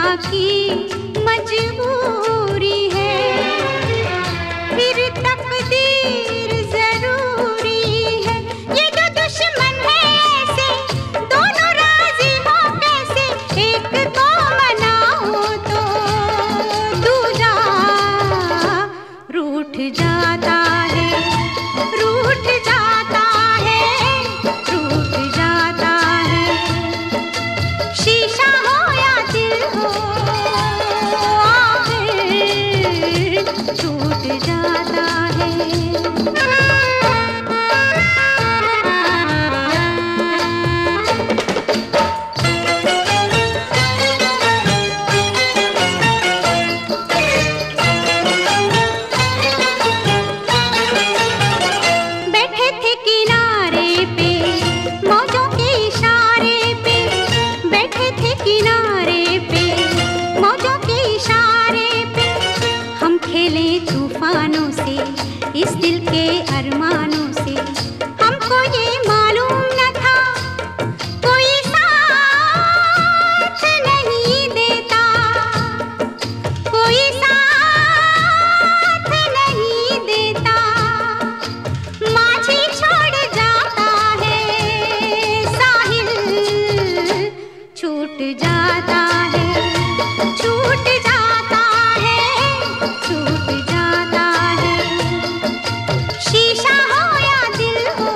की मजबूरी है, फिर तकदीर जरूरी है। ये दो दुश्मन है ऐसे, दोनों राजी हो कैसे, एक को मनाओ तो दूजा रूठ जाता है, रूठ जाता है, रूठ जाता है। शीशा हो या दिल हो, आखिर टूट जाता है। बैठे थे किनारे पे मौजों के इशारे पे, बैठे थे किनारे पे मौजों के इशारे पे। हम खेले तूफानों से, इस दिल के अरमानों से। हमको ये मालूम न था कोई साथ नहीं देता, कोई साथ नहीं देता। माझी छोड़ जाता है, साहिल छूट जाता है, छूट जाता है, छूट जाता है। शीशा हो या दिल हो,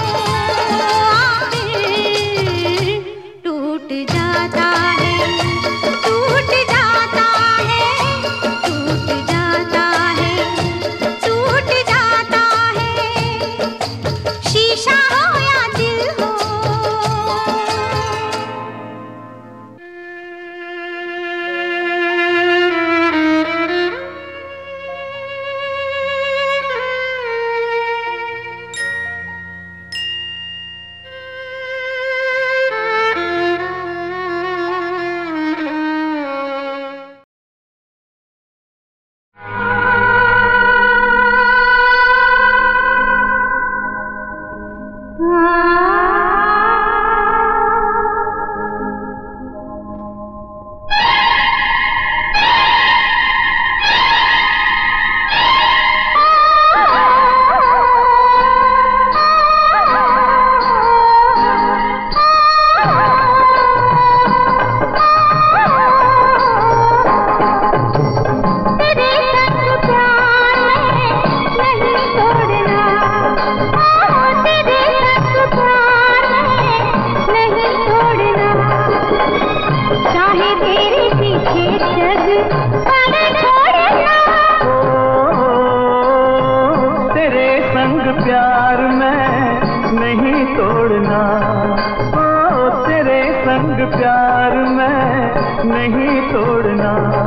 आखिर टूट जाता है, टूट जाता है, टूट जाता है, टूट जाता है। शीशा हो या दिल हो। प्यार में नहीं तोड़ना, ओ तेरे संग प्यार में नहीं तोड़ना।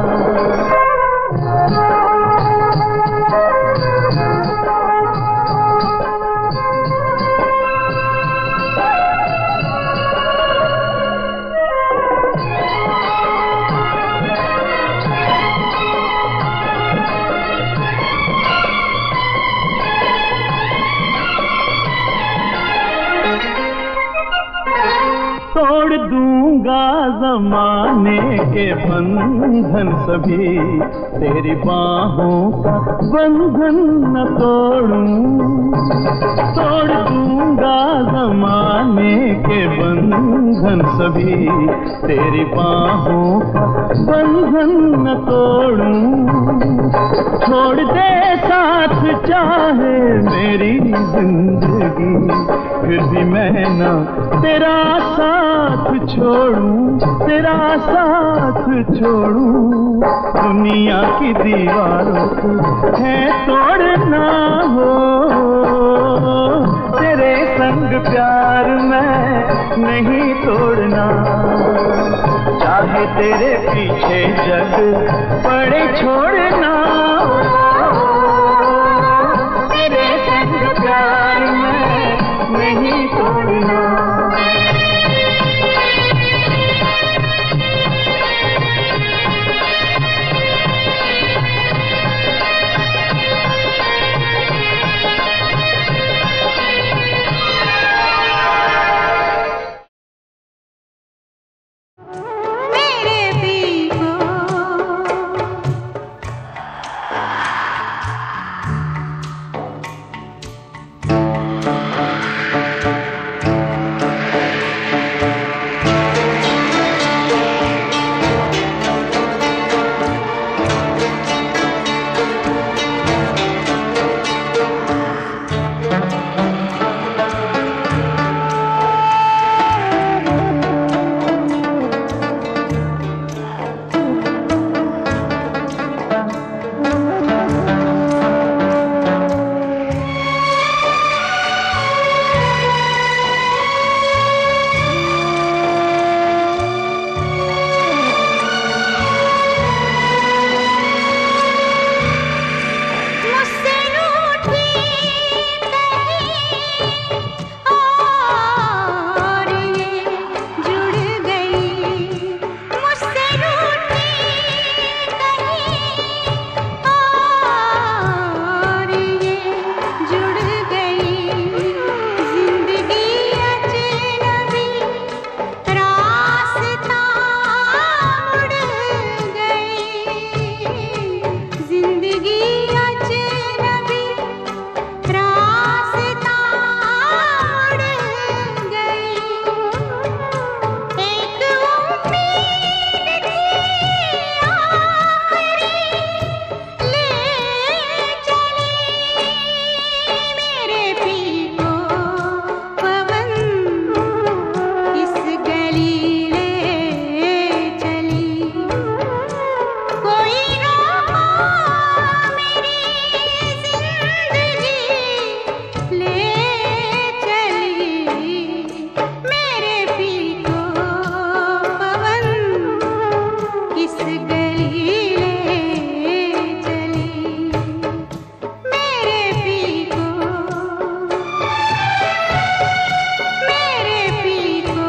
तोड़ दूंगा जमाने के बंधन सभी, तेरी बाहों का बंधन न तोड़ूं। तोड़ दूंगा जमाने के बंधन सभी, तेरी बाहों का बंधन न तोड़ूं। छोड़ दे साथ चाहे मेरी जिंदगी, फिर भी मैं ना तेरा साथ छोड़ूं, तेरा साथ छोड़ूं। दुनिया की दीवारों को है तोड़ना हो, तेरे संग प्यार में नहीं तोड़ना। चाहे तेरे पीछे जग पड़े छोड़ना, तेरे संग प्यार में नहीं तोड़ना। मेरे भी को किस गली ले चली मेरे पी को, मेरे पी को।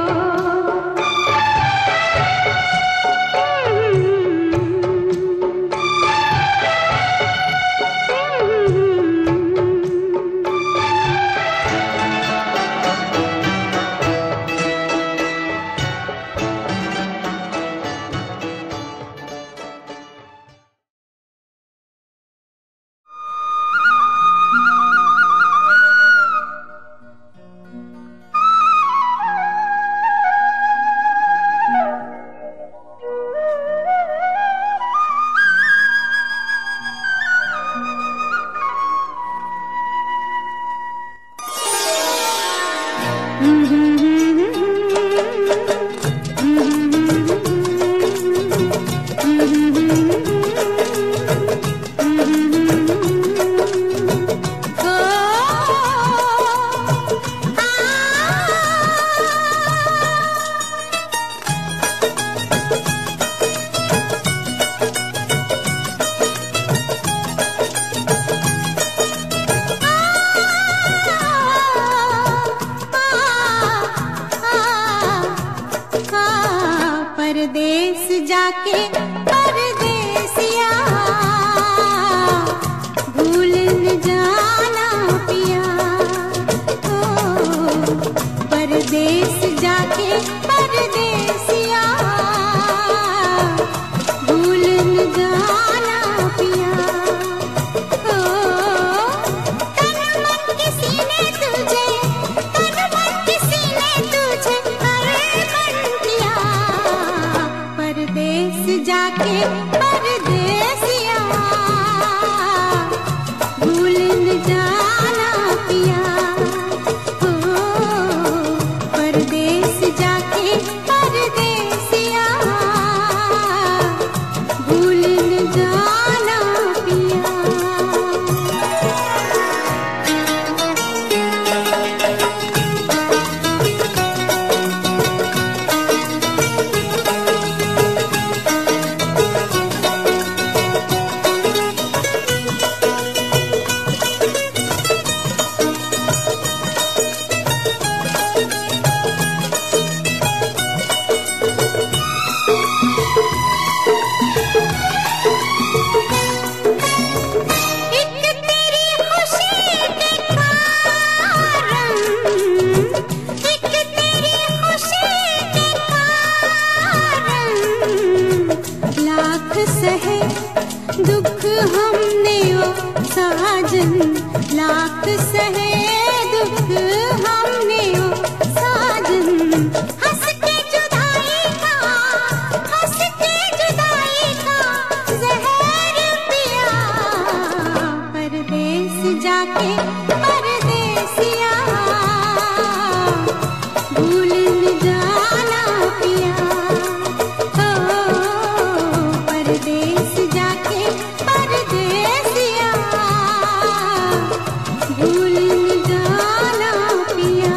परदेस जाके परदेसिया भूल न जाना पिया, ओ परदेस जाके परदेसिया भूल न जाना पिया। ओ तन मन किसी ने तुझे, तन मन किसी ने तुझे अर्पण किया, परदेस जाके परदेसिया भूल न जाना पिया, ओ परदेस जाके परदेसिया भूल न जाना पिया। सहे दुख हमने ओ साजन, लाख सहे दुख हमने ओ साजन। हंस के जुदाई का, हंस के जुदाई का जहर पिया, परदेस जाके परदेसिया भूल न जाना पिया, परदेस जाके परदेसिया भूल न जाना पिया।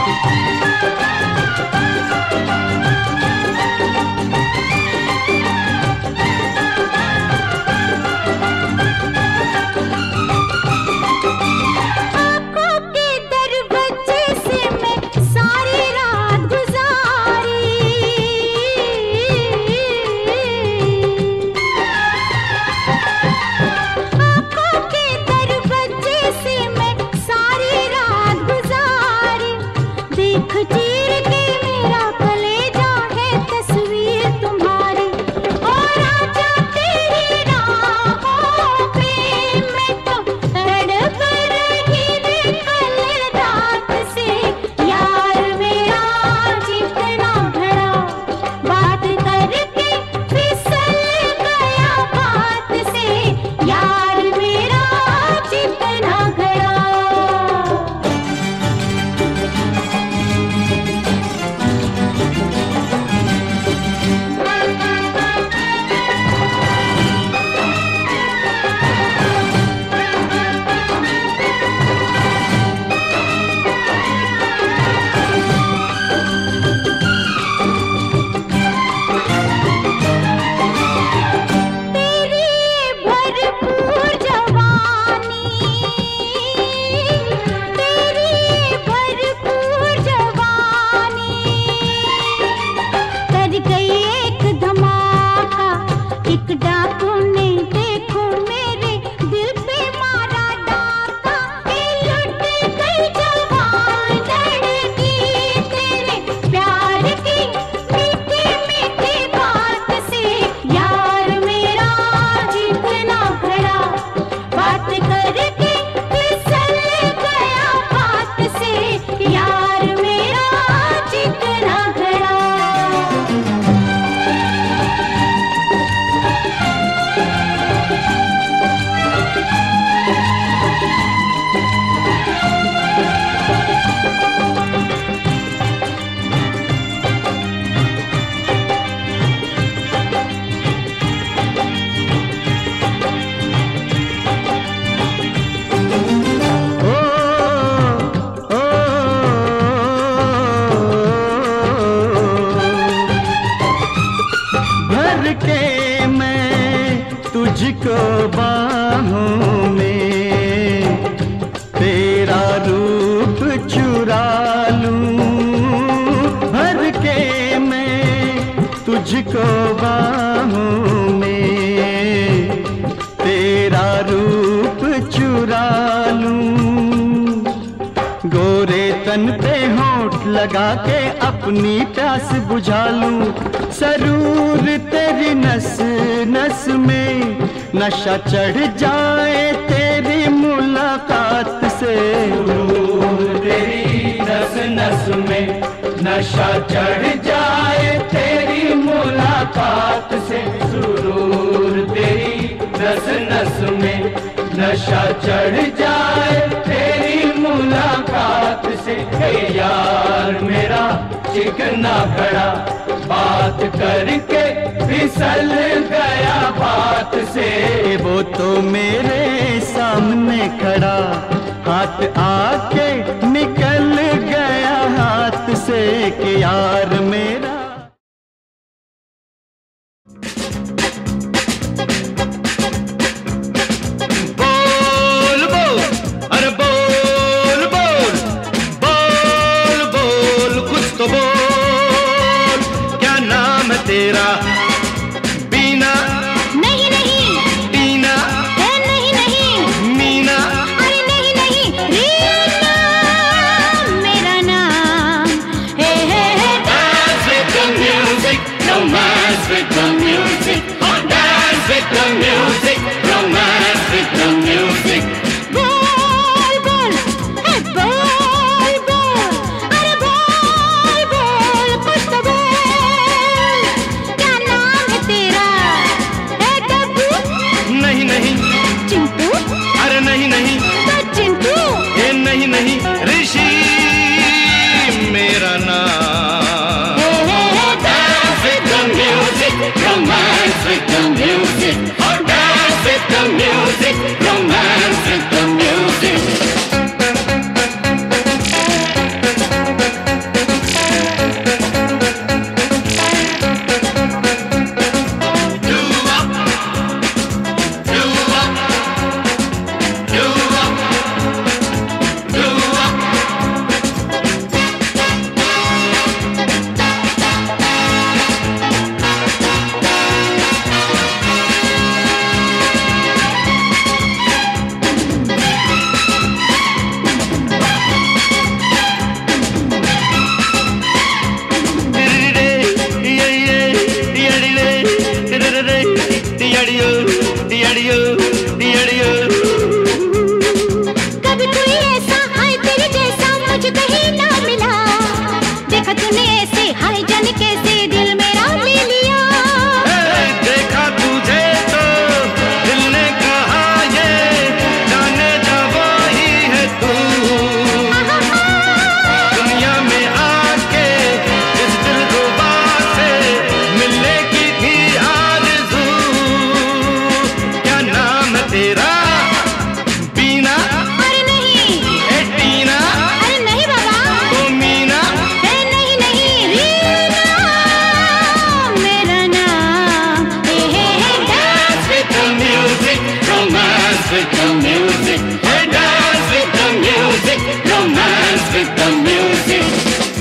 तुझको बाहों में तेरा रूप चुरा लूं, भर के मैं तुझको बाहों में तेरा रूप चुरा लूं। गोरे तन पे होंठ लगा के अपनी प्यास बुझा लूं, सरूर तेरी नस नस में नशा चढ़ जाए तेरी मुलाकात से। सरूर तेरी नस नस में नशा चढ़ जाए तेरी मुलाकात से। सुरूर तेरी नस नस में नशा चढ़ जाए तेरी मुलाकात से। यार मेरा चिकना खड़ा बात करके फिसल गया बात से। वो तो मेरे सामने खड़ा हाथ आके निकल गया हाथ से कि यार मेरा। तेरा बीना नहीं नहीं, टीना नहीं नहीं, मीना अरे नहीं नहीं, रीना मेरा नाम है। Dance with the music, romance with the music. Dance with the music, romance with the music. बोल बोल, है बोल बोल, अरे बोल बोल कुछ तो बोल। नहीं नहीं चिंटू, अरे नहीं नहीं तो चिंटू। ये नहीं नहीं, ऋषि मेरा नाम। Dance with the music, romance with the music. Dance with the music, romance with the music. देखा तूने ऐसे, हाय जाने कैसे दिल मेरा ले लिया। देखा तुझे तो दिल ने कहा ये जाने जा वही है तू। दुनिया में आके इस दिलरुबा से मिलने की थी आरज़ू। क्या नाम है तेरा? बीना? अरे नहीं। ए टीना? अरे नहीं बाबा। ओ मीना? नहीं नहीं रीना मेरा नाम है। Dance with the music, romance with the music. Hey, dance with the music, romance with the music.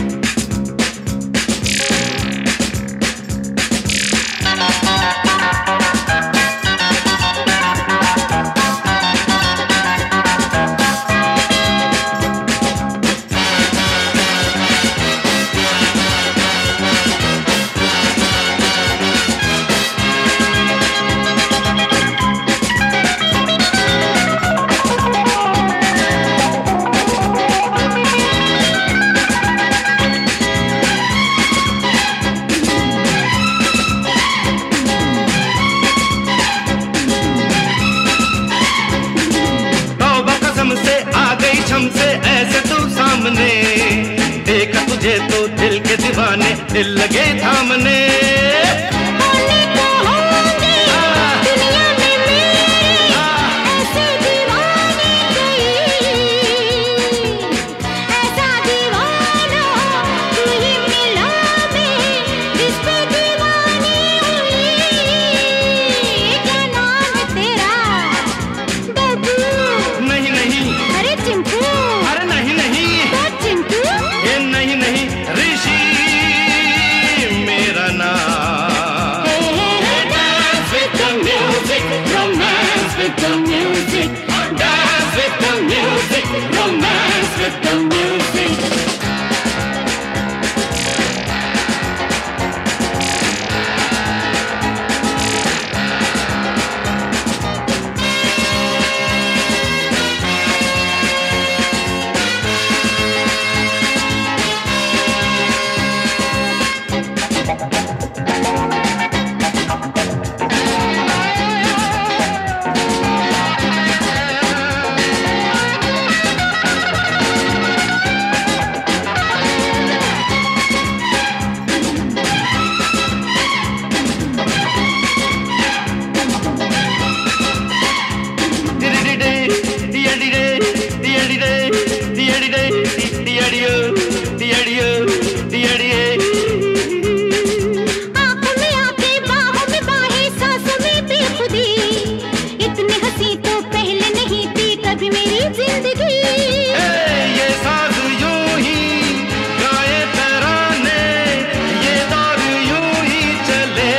से आ गई छम से ऐसे तू सामने, देखा तुझे तो दिल के दीवाने दिल लगे थामने। होने को होंगे दुनिया में मेरे ऐसे दीवाने कोई, ऐसा दीवाना तू ही मिला मैं जिस पे दीवानी हुई। क्या नाम है तेरा? बबू? नहीं नहीं, अरे चिंटू? अरे नहीं नहीं, तो चिंटू? ये नहीं नहीं, ऋषि मेरा नाम। Dance with the music, romance with the music. Dance with the music, romance with the music. आँखों में आँखें, बाहों में बाहें, सांसों में बेखुदी, इतनी हंसी तो पहले नहीं थी कभी मेरी जिंदगी। ये साज यूं ही गाए तराने, ये दौर यूं ही चले।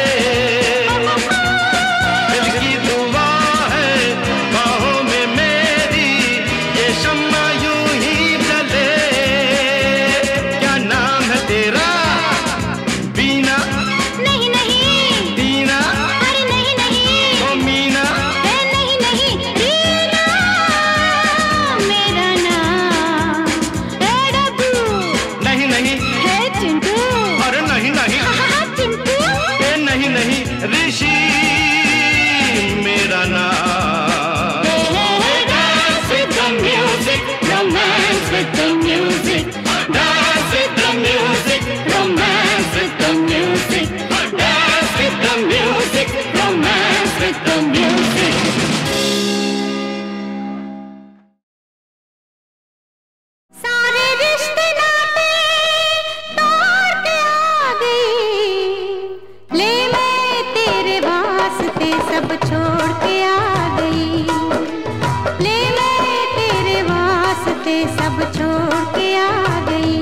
दिल की दुआ है बाहों में मेरी, ये शम्मा यूं ही जले। क्या नाम है तेरा? बीना? नहीं नहीं। टीना? अरे नहीं नहीं। ओ मीना? नहीं नहीं रीना मेरा नाम है। डब्बू? नहीं नहीं, है चिंटू? अरे नहीं नहीं, हाँ चिंटू? ये नहीं नहीं, ऋषि मेरा नाम। Dance with the music, romance with the music. Dance with the music, romance with the music. Dance with the music, romance with the music. सारे रिश्ते नाते तोड़ के आ गई, ले मैं तेरे वास्ते सब छोड़ के आ गई। ले मैं तेरे वास्ते सब छोड़ के आ गई।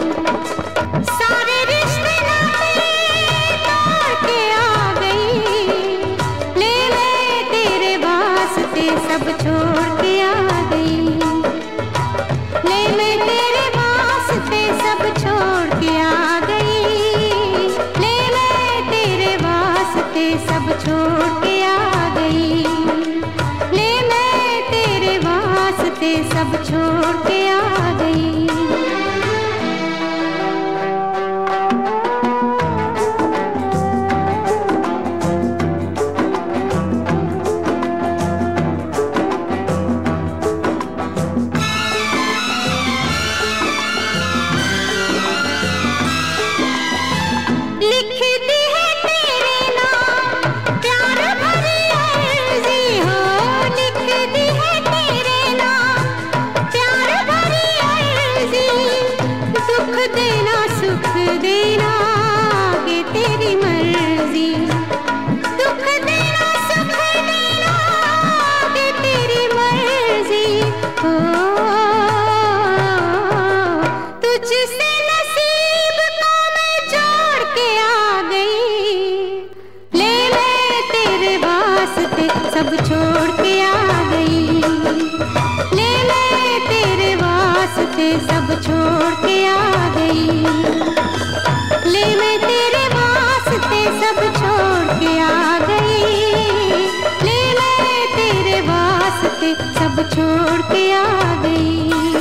सारे रिश्ते नाते तोड़ के आ गई, ले मैं तेरे वास्ते सब छोड़ के आ गई। ले मैं तेरे वास्ते सब छोड़ के आ गई। ले मैं तेरे वास्ते सब छोड़ के आ गई। ले मैं तेरे वास्ते सब छोड़ के आ गई। देना सुख देना ये तेरी मर्जी, दुख देना सुख देना ये तेरी मर्जी। ओ तुझसे नसीब को मैं जोड़ के आ गई, ले मैं तेरे वास्ते सब छोड़ के आ गई, ले मैं तेरे वास्ते सब छोड़ के आ गई, ले मैं तेरे वास्ते सब छोड़ के आ गई, ले मैं तेरे वास्ते सब छोड़ के आ गई।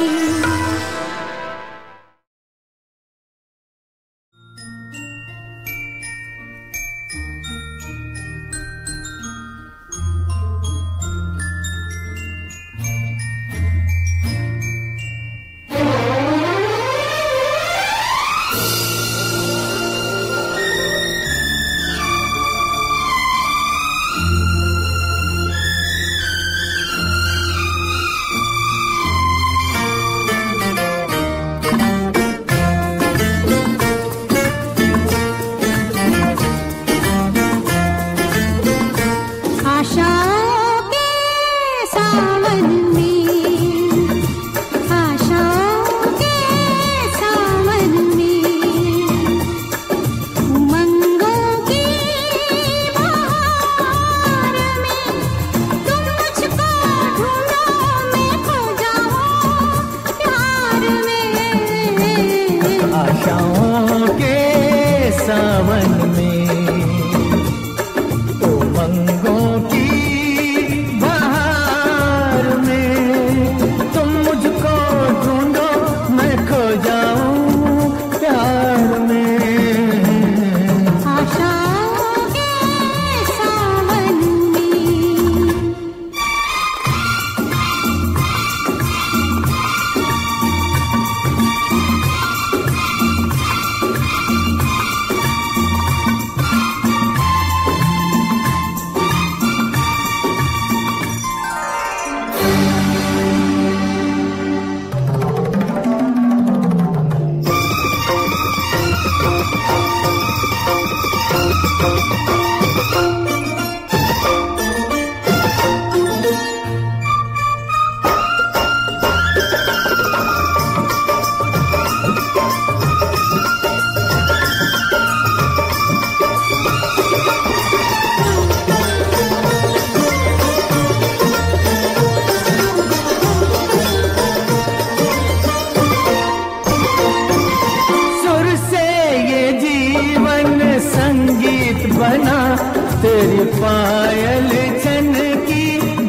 तेरी पायल छन की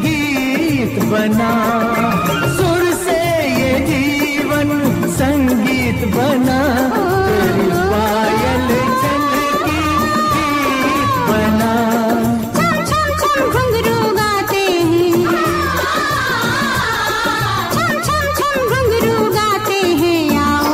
गीत बना, सुर से ये जीवन संगीत बना, तेरी पायल छन की गीत बना। छम छम छम घुंघरू गाते हैं, छम छम छम घुंघरू गाते हैं, आओ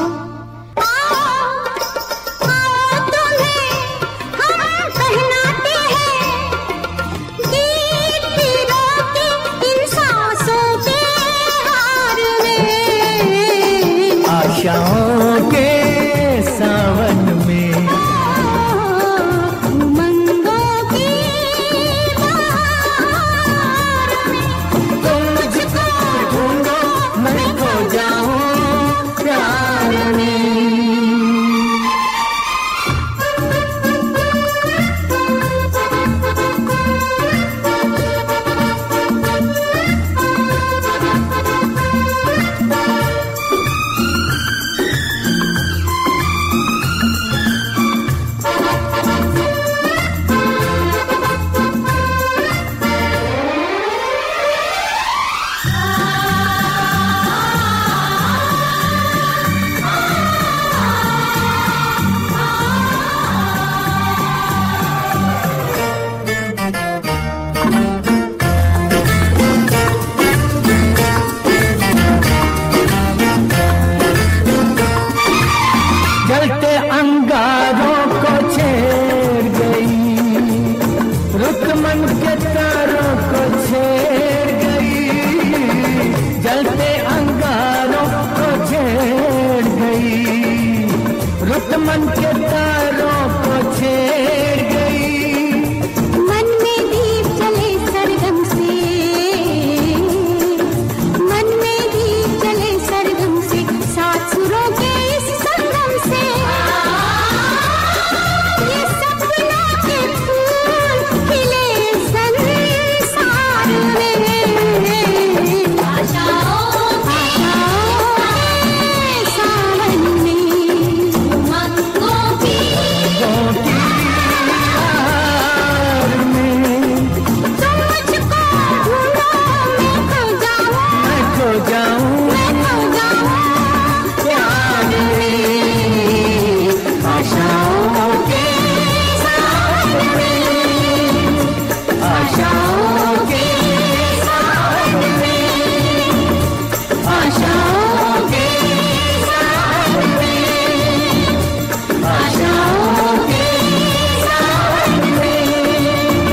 आओ आओ तुम्हें हम पहनाते हैं गीत पीरों के इन सांसों के हार में, आशाओं के सावन में, उमंगों की बहार में, तुम मुझको ढूंढो मैं खो जाऊं प्यार में। जलते अंगारों को छेड़ गई, रुत मन के तारों को छेड़ गई, जलते अंगारों को छेड़ गई। बन के तारों को छेड़ गई। मन में दीप जले सरगम से, मन में दीप जले सरगम से, सात सुरों के इस संगम से ये सपनों के फूल खिले संसार में। आशाओं सावन में मंगों की यार में तुम मुझको ढूंढो, मैं खो जाऊं, मैं खो जाऊं मैं खो जाऊं प्यार में। आशाओं के सावन में, आशाओं के सावन में, आशाओं के सावन में, आशाओं के सावन में।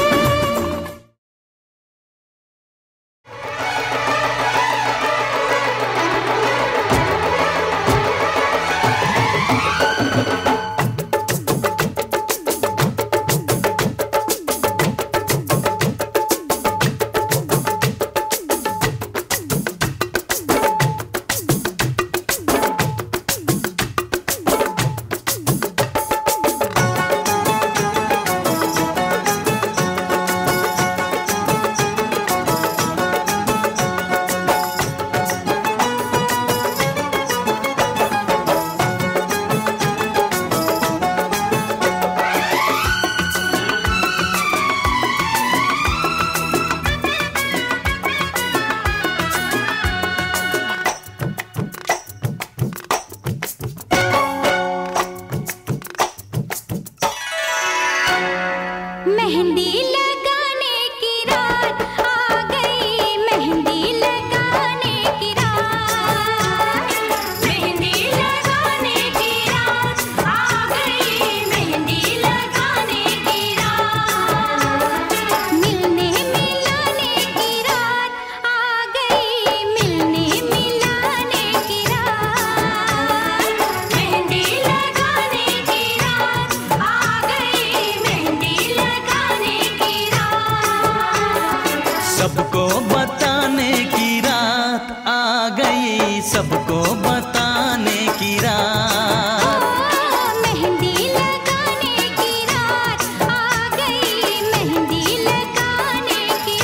मेहंदी लगाने की रात आ गई, मेहंदी लगाने की रात, मेहंदी लगाने की रात आ गई, मेहंदी लगाने की रात, मिलने मिलाने की रात आ गई, मिलने मिलाने की रात, मेहंदी लगाने की रात आ गई, मेहंदी लगाने की रात। सबको बताने की रात आ गई, सबको बताने की रात। मेहंदी लगाने की रात आ गई, मेहंदी लगाने की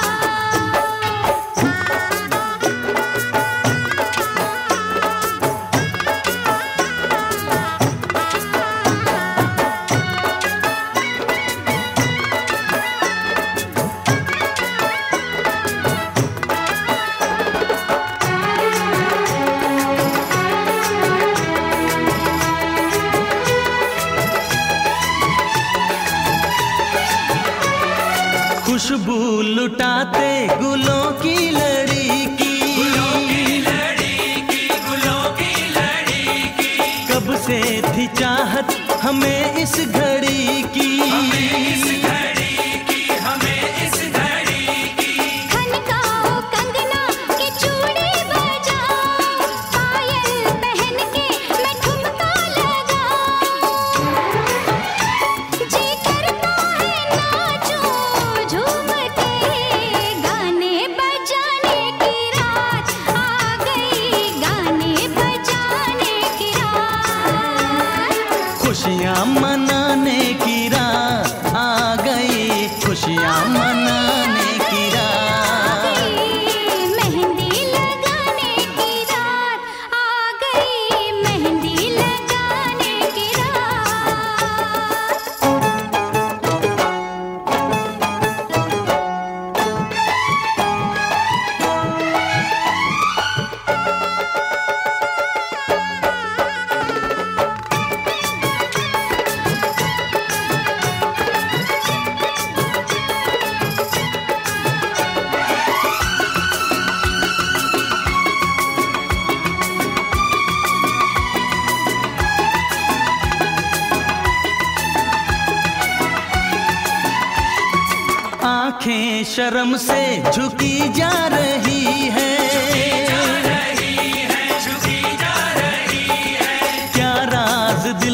रात। खुशबू लुटाते गुलों की लड़ी की, कब से थी चाहत हमें इस घड़ी की, खनकाओ कंगना की चूड़ी बजाओ, पायल पहन के मैं ठुमका लगाऊं, जी करता है नाचूं झूम के, गाने बजाने की रात आ गई, गाने बजाने की रात। खुशियाँ मनाने की रात आ गई, खुशियाँ मनाने की रात। मेहंदी लगाने की रात आ गई, मेहंदी लगाने की रात। आंखें शर्म से झुकी जा रही है, क्या राज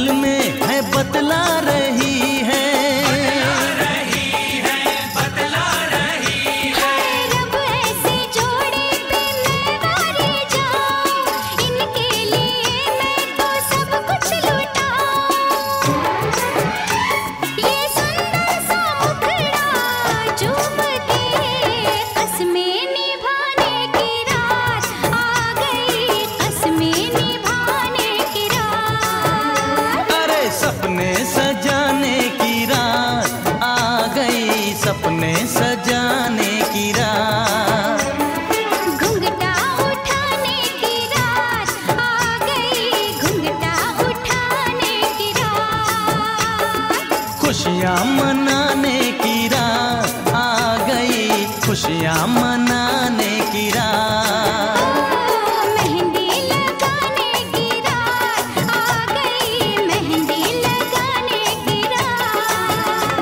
सपने सजाने की रात आ गई, सपने सजाने की रात। घुंघटा उठाने की रात आ गई, घुंघटा उठाने की रात। खुशियाँ मनाने की रात आ गई, खुशियाँ मनाने की रात। मेहंदी लगाने की रात आ गई, मेहंदी लगाने की रात।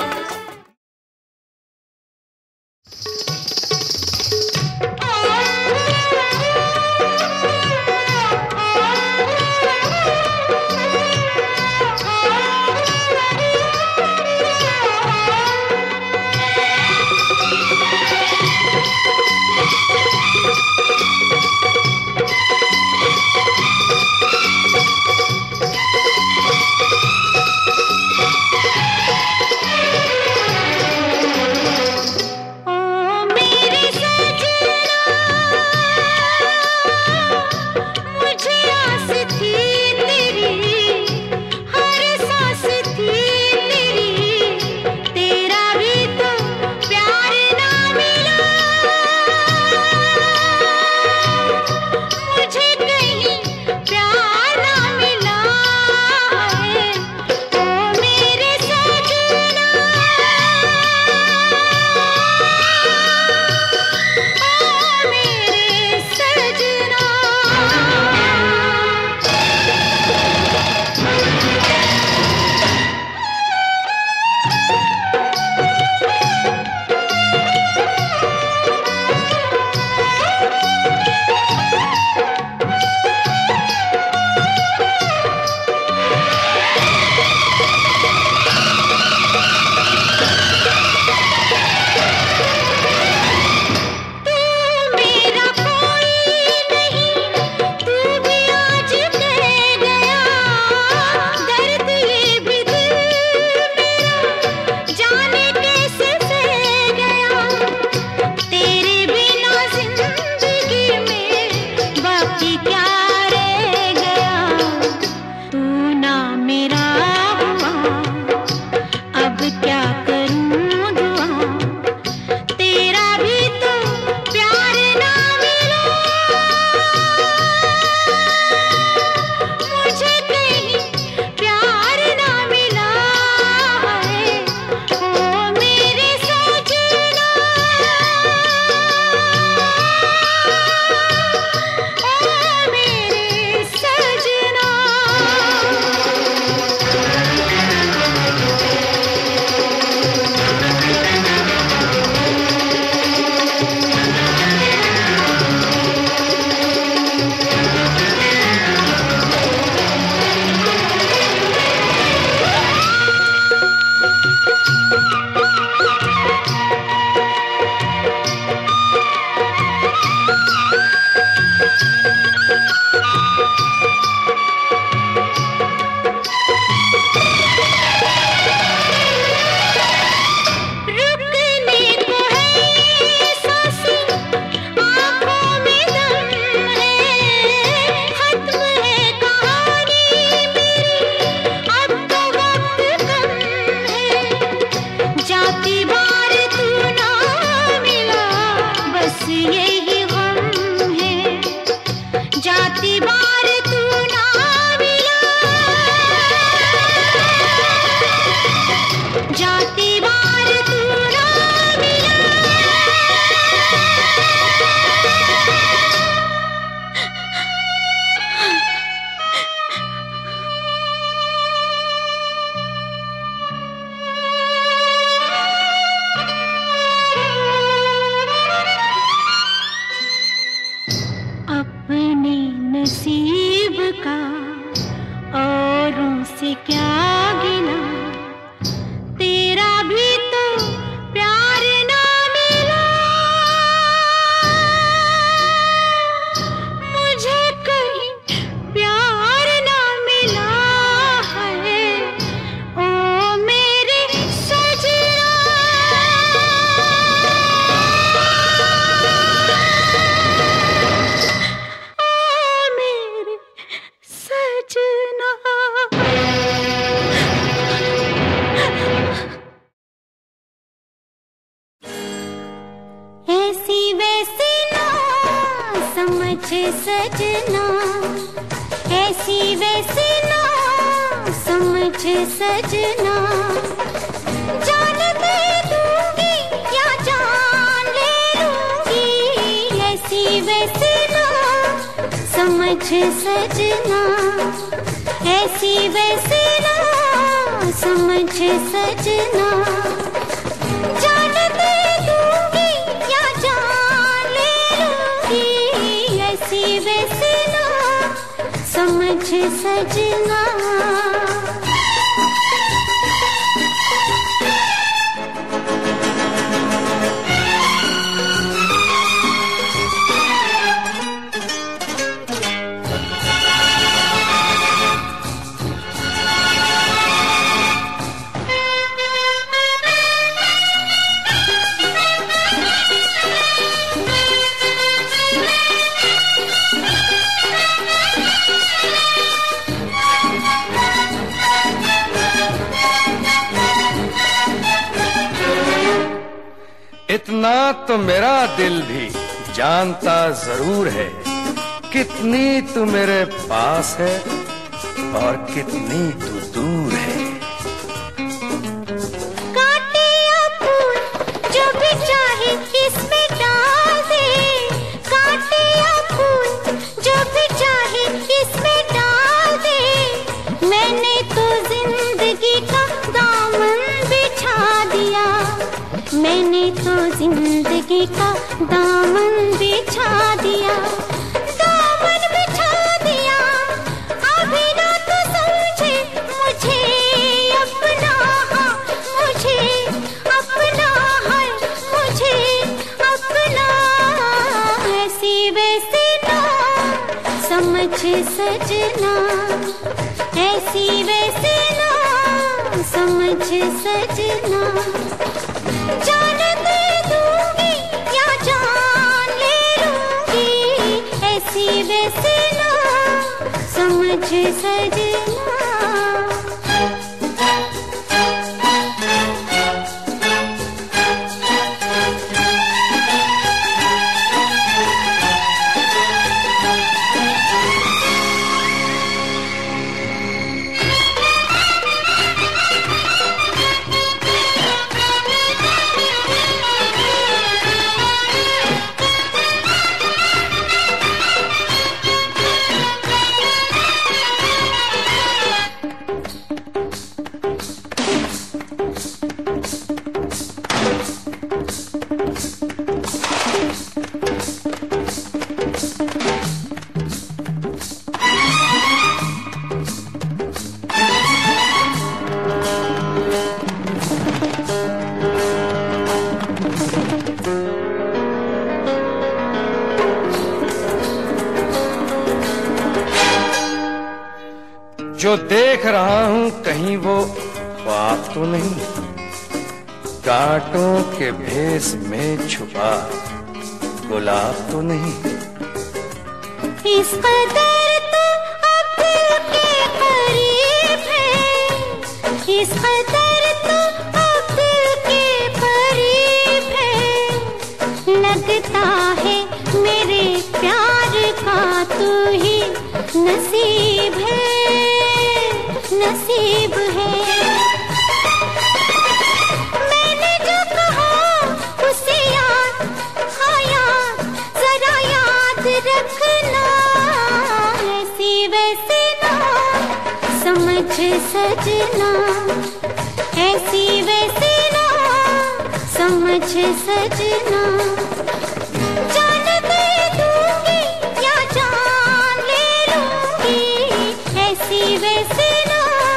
सजना, जान दे दूंगी या जान ले लूंगी, ऐसी वैसी ना समझ सजना, ऐसी वैसी ना समझ सजना, जान दे दूंगी या जान ले लूंगी, ऐसी वैसी ना समझ सजना। इतना तो मेरा दिल भी जानता जरूर है, कितनी तू मेरे पास है और कितनी तू दूर है। काटे या फूल जो भी चाहे इसमें डाल दे, काटे या फूल जो भी चाहे इसमें डाल दे, मैंने तो जिंदगी का दामन बिछा दिया, मैंने तो जिंदगी का दामन बिछा दिया, दामन बिछा दिया। अभी ना तो समझे मुझे अपना, मुझे अपना है, मुझे अपना, ऐसी वैसी ना समझ सजना, ऐसी वैसी ना समझ सजना, जान दे दूंगी या जान ले लूंगी, ऐसी वैसी ना समझ सजना। जो देख रहा हूं कहीं वो ख्वाब तो नहीं, कांटों के भेस में छुपा गुलाब तो नहीं। इस कदर तो अब दिल के करीब है, इस कदर तो अब दिल के करीब है, लगता है मेरे प्यार का तू ही नसीब है, नसीब है। मैंने जो कहा उसे याद, हाँ याद, जरा याद रखना, ऐसी वैसी ना समझ सजना, ऐसी वैसी ना समझ सजना, जान दे दूंगी या जान ले लूंगी, ऐसी वैसी ना।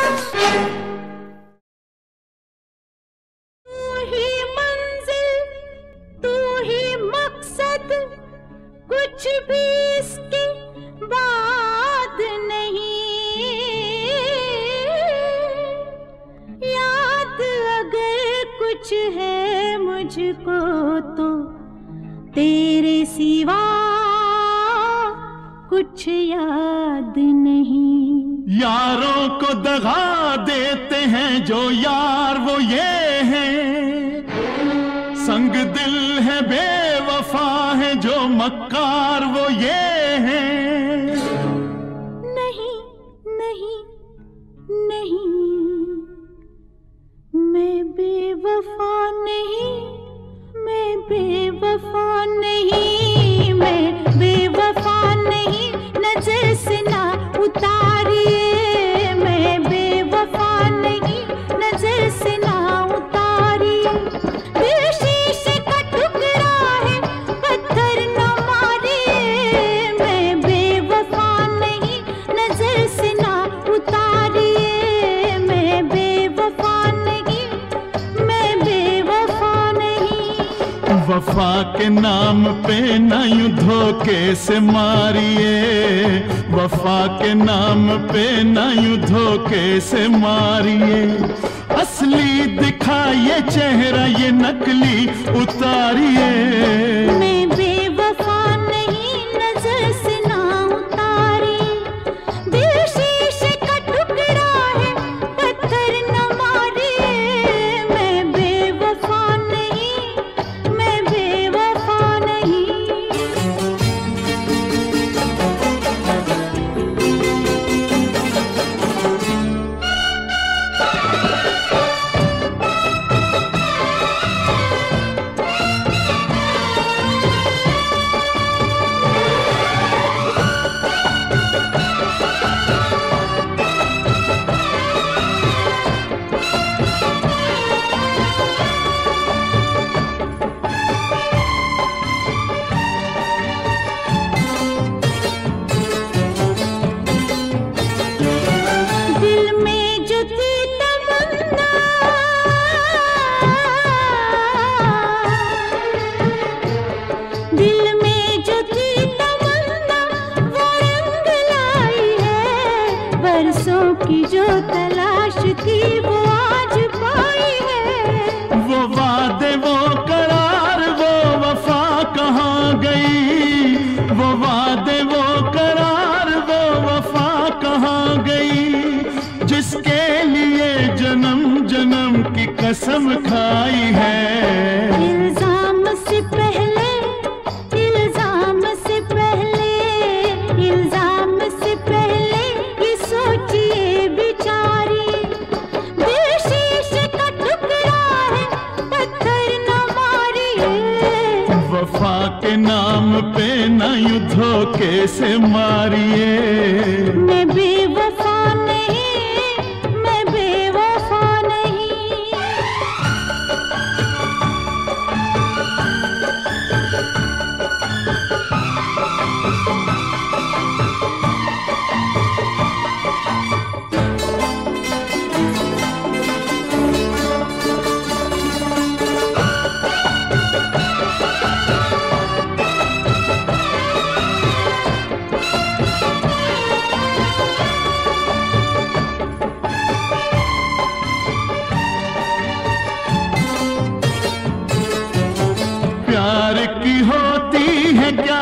तू ही मंजिल, तू ही मकसद, कुछ भी इसके बाद नहीं, याद अगर कुछ है मुझको तो तेरे सिवा कुछ याद नहीं। यारों को दगा देते हैं जो यार वो ये हैं, संग दिल है बेवफा है जो मक्कार वो ये हैं। नहीं नहीं नहीं वफा के नाम पे न यूं धोखे से मारिए, वफा के नाम पे न यूं धोखे से मारिए। असली दिखाइए चेहरा, ये नकली उतारिए। मैं बेवफा नहीं, नजर से ना उतारी। दिल शीशे का टुकड़ा है, पत्थर न मारिए। मैं बेवफा नहीं, मैं बेवफा नहीं। की जो तलाश थी वो आज पाई है। वो वादे वो करार वो वफा कहाँ गई, वो वादे वो करार वो वफा कहाँ गई। जिसके लिए जन्म जन्म की कसम खाई है। इल्जाम से पहले, इल्जाम से पहले, इल्जाम से पहले ये सोचिए बिचारी। दिल शीशे का टुकड़ा है, पत्थर न मारिए। वफा के नाम पे न यूं धोखे से मारिए। मैं बेवफा नहीं, मैं बेवफा नहीं। प्यार की होती है क्या,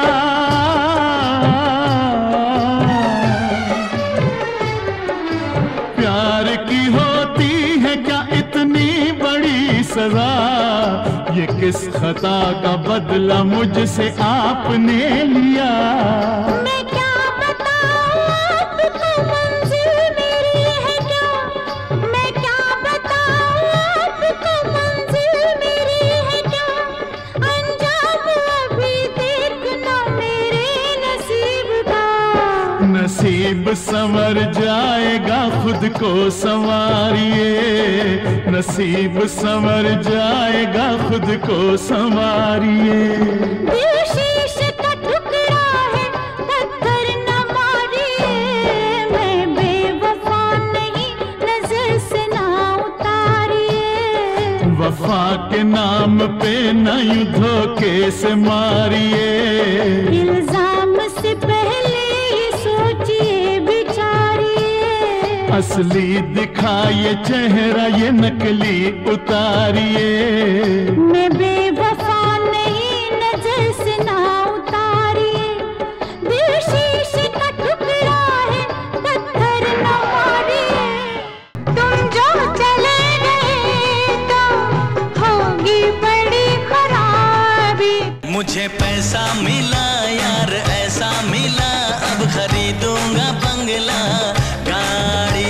प्यार की होती है क्या इतनी बड़ी सजा। ये किस खता का बदला मुझसे आपने लिया। मैं क्या बताऊं आपको मंजिल मेरी है क्या, मैं क्या बताऊं आपको मंजिल मेरी है क्या। अंजाम अभी देखना मेरे नसीब का। नसीब संवर जाएगा खुद को संवारिए, नसीब संवर जाएगा खुद को संवारिए। दिल शीशे का टुकड़ा है, पत्थर न मारिए। मैं बेवफा नहीं, नजर से ना उतारिए। वफा के नाम पे न यूं धोखे से मारिए। इल्जाम से पहले ये सोचिए बिचारिए। असली दिखाइए चेहरा, ये नकली उतारिए। मैं बेवफा नहीं, नजर से ना उतारिए। दिल शीशे का टुकड़ा है, पत्थर न मारिए। तुम जो चले गए तो होगी बड़ी खराबी। मुझे पैसा मिला यार ऐसा मिला, अब खरीदूंगा बंगला गाड़ी।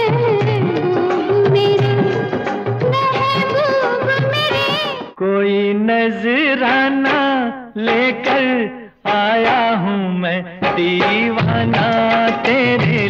कोई नजराना लेकर आया हूँ मैं दीवाना तेरे